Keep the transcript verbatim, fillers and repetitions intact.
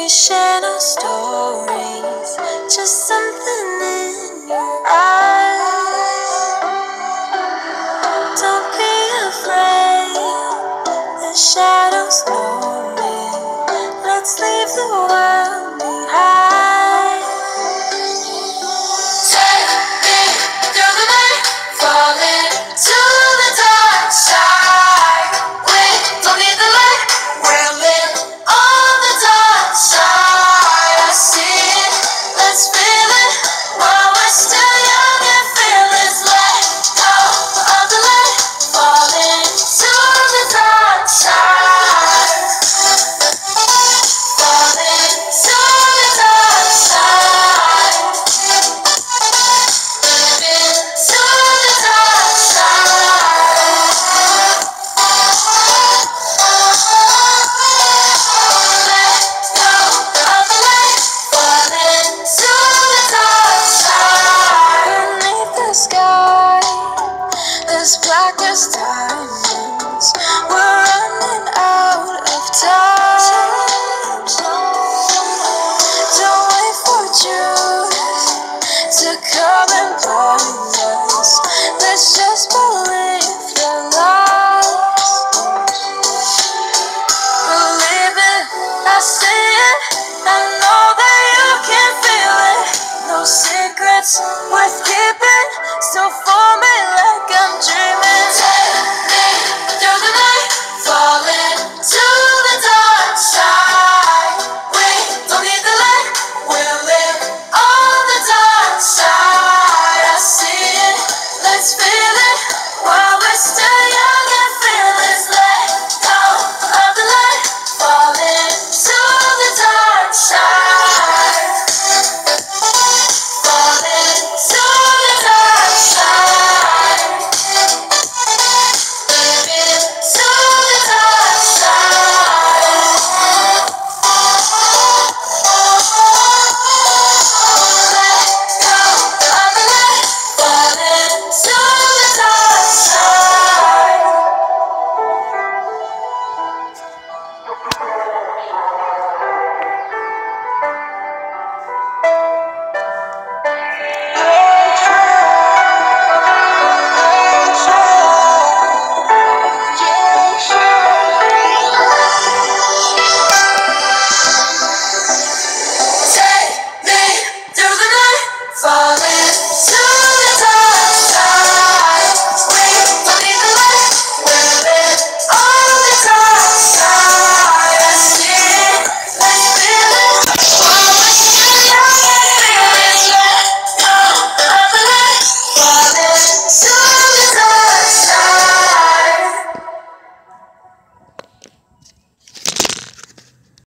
We share no stories, just something in your eyes. Don't be afraid, the shadows know me. Let's leave the world behind. Take me through the night, falling to the dark side. We don't need the light, we're lit on the dark side. I see it, let's feel it while we're still young and fearless. Let go of the light, falling to the dark side. Falling to the dark side. Living to the dark side. Let go of the light, falling to the dark side. Beneath the sky, as black as diamonds, we're running out of time. Don't wait for truth to come and blind us. Let's just believe the lies. Believe it, I see it, I know that you can feel it. No secrets worth keeping, so for me like I'm dreaming.